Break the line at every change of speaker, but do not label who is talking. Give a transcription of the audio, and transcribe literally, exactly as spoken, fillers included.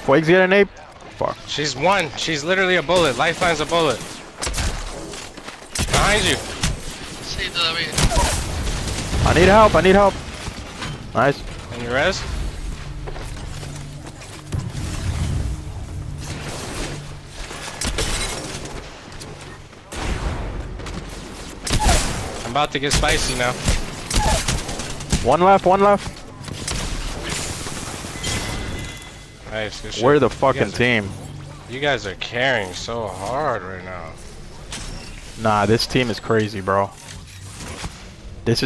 Quake's getting an ape. Fuck.
She's one. She's literally a bullet. Lifeline's a bullet. Behind you.
Sí, todavía.
I need help. I need help. Nice.
And you res? I'm about to get spicy now.
One left. One left.
Nice. Good shit.
We're the
You
fucking
guys are-
team.
You guys are carrying so hard right now.
Nah, this team is crazy, bro.